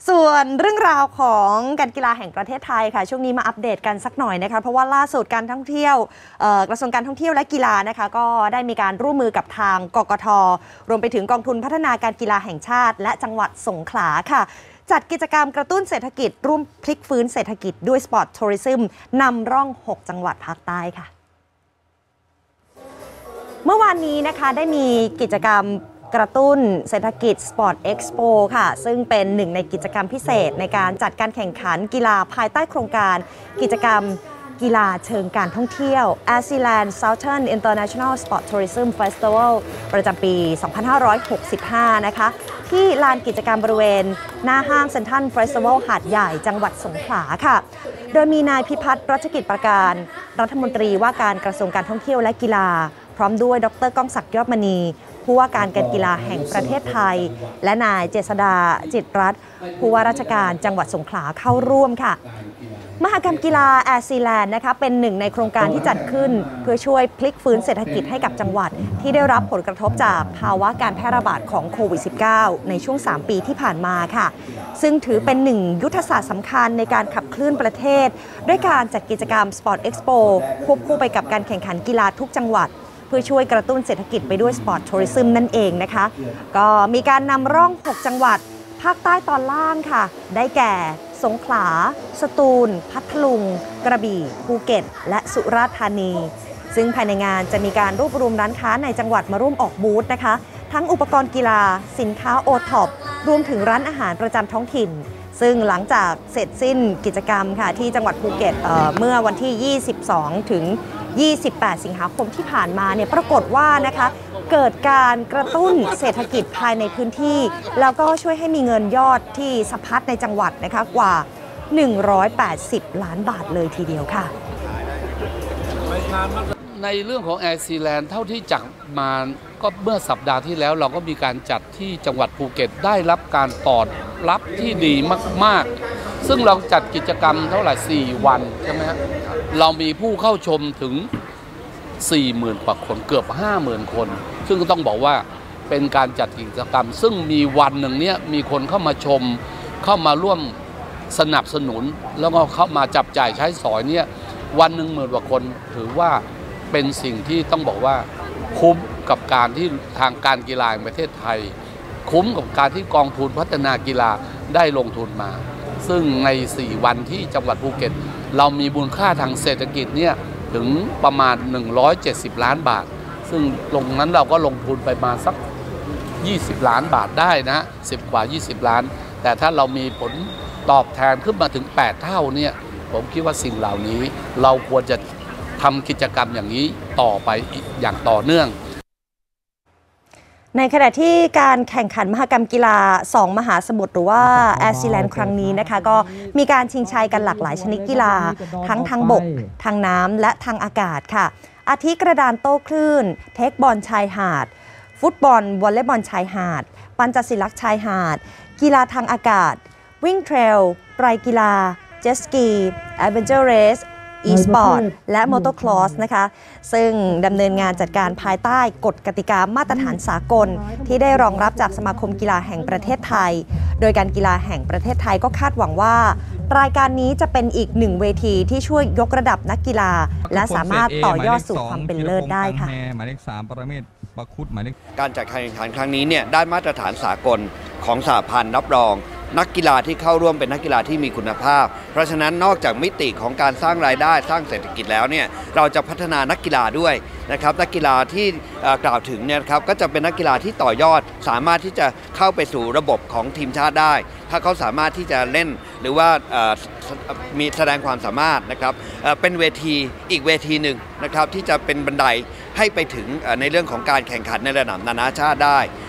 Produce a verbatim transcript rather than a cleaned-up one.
ส่วนเรื่องราวของการกีฬาแห่งประเทศไทยค่ะช่วงนี้มาอัปเดตกันสักหน่อยนะคะเพราะว่าล่าสุดการท่องเที่ยวกระทรวงการท่องเที่ยวและกีฬานะคะก็ได้มีการร่วมมือกับทางกกท.รวมไปถึงกองทุนพัฒนาการกีฬาแห่งชาติและจังหวัดสงขลาค่ะจัดกิจกรรมกระตุ้นเศรษฐกิจร่วมพลิกฟื้นเศรษฐกิจด้วยสปอร์ตทัวริซึมนำร่องหกจังหวัดภาคใต้ค่ะเมื่อวานนี้นะคะได้มีกิจกรรมกระตุ้นเศรษฐกิจ Sport Expo ค่ะซึ่งเป็นหนึ่งในกิจกรรมพิเศษในการจัดการแข่งขันกีฬาภายใต้โครงการกิจกรรมกีฬาเชิงการท่องเที่ยว ASEAN Southern International Sport Tourism Festival ประจำปี สองพันห้าร้อยหกสิบห้า นะคะที่ลานกิจกรรมบริเวณหน้าห้างเซ็นทรัลเฟสติวัลหาดใหญ่จังหวัดสงขลาค่ะโดยมีนายพิพัฒน์รัชกิจประการรัฐมนตรีว่าการกระทรวงการท่องเที่ยวและกีฬาพร้อมด้วยดร.ก้องศักดิ์ยอดมณีผู้ว่าการการกีฬาแห่งประเทศไทยและนายเจษฎาจิตรัตน์ผู้ว่าราชการจังหวัดสงขลาเข้าร่วมค่ะมหกรรมกีฬาแอซีแลนด์นะคะเป็นหนึ่งในโครงการที่จัดขึ้นเพื่อช่วยพลิกฟื้นเศรษฐกิจให้กับจังหวัดที่ได้รับผลกระทบจากภาวะการแพร่ระบาดของโควิด สิบเก้า ในช่วงสามปีที่ผ่านมาค่ะซึ่งถือเป็นหนึ่งยุทธศาสตร์สำคัญในการขับเคลื่อนประเทศด้วยการจัดกิจกรรม Sport Expo ควบคู่ไปกับการแข่งขันกีฬาทุกจังหวัดเพื่อช่วยกระตุ้นเศรษฐกิจไปด้วยสปอร์ตทัวริซึมนั่นเองนะคะก็มีการนำร่องหกจังหวัดภาคใต้ตอนล่างค่ะได้แก่สงขลาสตูลพัทลุงกระบี่ภูเก็ตและสุราษฎร์ธานีซึ่งภายในงานจะมีการรวบรวมร้านค้าในจังหวัดมาร่วมออกบูธนะคะทั้งอุปกรณ์กีฬาสินค้าโอท็อปรวมถึงร้านอาหารประจำท้องถิ่นซึ่งหลังจากเสร็จสิ้นกิจกรรมค่ะที่จังหวัดภูเก็ต เอ่อ เมื่อวันที่ยี่สิบสองถึงยี่สิบแปดสิงหาคมที่ผ่านมาเนี่ยปรากฏว่านะคะเกิดการกระตุ้นเศรษฐกิจภายในพื้นที่แล้วก็ช่วยให้มีเงินยอดที่สะพัดในจังหวัดนะคะกว่าหนึ่งร้อยแปดสิบล้านบาทเลยทีเดียวค่ะในเรื่องของแอร์ซีแลนด์เท่าที่จัดมาก็เมื่อสัปดาห์ที่แล้วเราก็มีการจัดที่จังหวัดภูเก็ตได้รับการตอบรับที่ดีมากๆซึ่งเราจัดกิจกรรมเท่าไหร่สี่วันใช่ไหมครับเรามีผู้เข้าชมถึง สี่หมื่น กว่าคนเกือบ ห้าหมื่น คนซึ่งก็ต้องบอกว่าเป็นการจัดกิจกรรมซึ่งมีวันหนึ่งเนี้ยมีคนเข้ามาชมเข้ามาร่วมสนับสนุนแล้วก็เข้ามาจับจ่ายใช้สอยเนี่ยวันหนึ่งหมื่นกว่าคนถือว่าเป็นสิ่งที่ต้องบอกว่าคุ้มกับการที่ทางการกีฬาแห่งประเทศไทยคุ้มกับการที่กองทุนพัฒนากีฬาได้ลงทุนมาซึ่งในสี่วันที่จังหวัดภูเก็ตเรามีมูลค่าทางเศรษฐกิจเนี่ยถึงประมาณหนึ่งร้อยเจ็ดสิบล้านบาทซึ่งตรงนั้นเราก็ลงทุนไปมาสักยี่สิบล้านบาทได้นะสิบกว่ายี่สิบล้านแต่ถ้าเรามีผลตอบแทนขึ้นมาถึงแปดเท่าเนี่ยผมคิดว่าสิ่งเหล่านี้เราควรจะทำกิจกรรมอย่างนี้ต่อไปอย่างต่อเนื่องในขณะที่การแข่งขันมหกรรมกีฬาสองมหาสมุทรหรือว่าแอซีแลนด์ครั้งนี้นะคะก็มีการชิงชัยกันหลากหลายชนิดกีฬาทั้งทางบกทางน้ำและทางอากาศค่ะอาทิกระดานโต้คลื่นเทคบอลชายหาดฟุตบอลวอลเลย์บอลชายหาดปัญจศิลป์ชายหาดกีฬาทางอากาศวิ่งเทรลไตรกีฬาเจ็ตสกีแอดเวนเจอร์เรสอีสปอร์ตและมอเตอร์คลอสนะคะซึ่งดำเนินงานจัดการภายใต้กฎกติกามาตรฐานสากลที่ได้รองรับจากสมาคมกีฬาแห่งประเทศไทยโดยการกีฬาแห่งประเทศไทยก็คาดหวังว่ารายการนี้จะเป็นอีกหนึ่งเวทีที่ช่วยยกระดับนักกีฬาและสามารถต่อยอดสู่ความเป็นเลิศได้ค่ะหมายเลขสามปรเมศวร์ ประคุดหมายเลขการจัดการแข่งขันครั้งนี้เนี่ยได้มาตรฐานสากลของสหพันธ์รับรองนักกีฬาที่เข้าร่วมเป็นนักกีฬาที่มีคุณภาพเพราะฉะนั้นนอกจากมิติของการสร้างรายได้สร้างเศรษฐกิจแล้วเนี่ยเราจะพัฒนานักกีฬาด้วยนะครับนักกีฬาที่กล่าวถึงเนี่ยครับก็จะเป็นนักกีฬาที่ต่อยอดสามารถที่จะเข้าไปสู่ระบบของทีมชาติได้ถ้าเขาสามารถที่จะเล่นหรือว่ามีแสดงความสามารถนะครับเป็นเวทีอีกเวทีหนึ่งนะครับที่จะเป็นบันไดให้ไปถึงในเรื่องของการแข่งขันในระดับนานาชาติได้